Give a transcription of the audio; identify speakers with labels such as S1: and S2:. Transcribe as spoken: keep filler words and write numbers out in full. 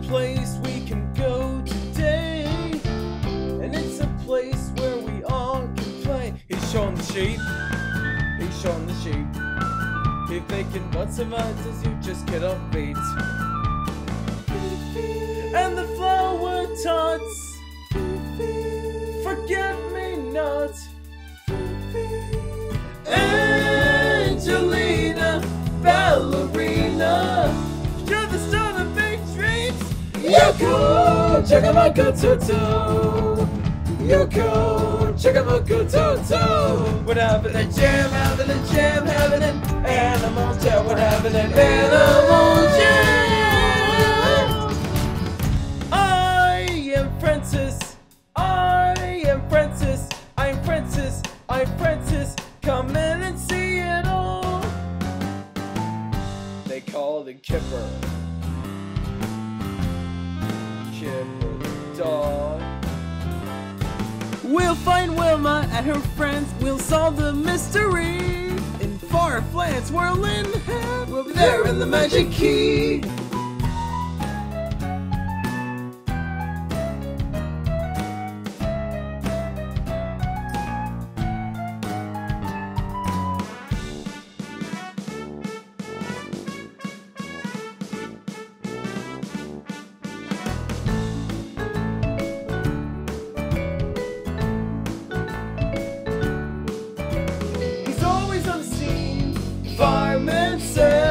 S1: place we can go today, and it's a place where we all can play. He's showing the shape, he's showing the shape. If they can what's about does you just get up bait. And the flower tots, forget me not. Angelina, ballerina, you're the star of big dreams. Yoko, chagamaka toto. Yoko, chagamaka toto. What happened at jam, having a jam, having an animal jam. What happened at animal jam? I am Francis, I am Francis, I'm Francis, I'm Francis. Come in and see it all. They call it Kipper. Kipper the dog. We'll find Wilma and her friends. We'll solve the mystery. In far France, whirling head. We'll be there in the magic key. Fireman said